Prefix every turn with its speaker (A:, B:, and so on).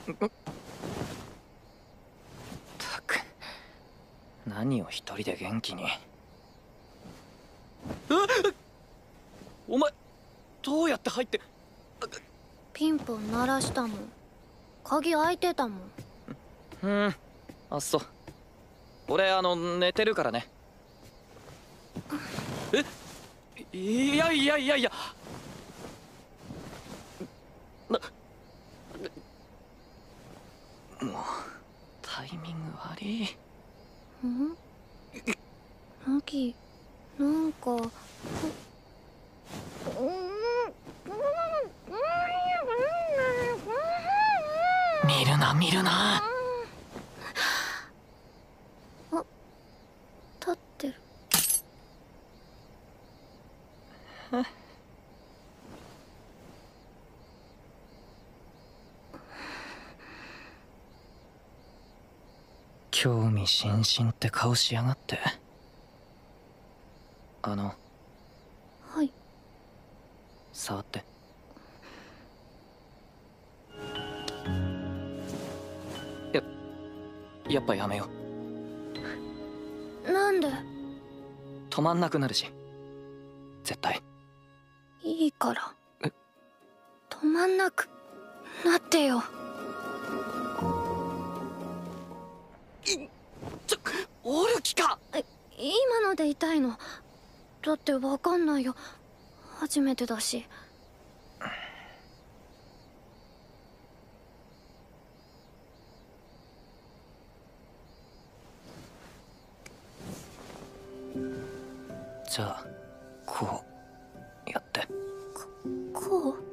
A: たく、何を一人で元気に。お前どうやって入って。
B: ピンポン鳴らしたもん。鍵開いてたもん。
A: あ、そう。俺寝てるからね。いやいやいやいや。もうタイミング悪い。
B: ナギ、なんか
A: 見るな見るな。
B: あ、立ってる。
A: 興味津々って顔しやがって。
B: はい。
A: 触って。やっぱやめよ
B: う。なんで？
A: 止まんなくなるし。絶対。
B: いいから。止まんなくなってよ。
A: おる気か。
B: 今ので痛いの？だってわかんないよ。初めてだし。
A: じゃあこうやって。
B: こう？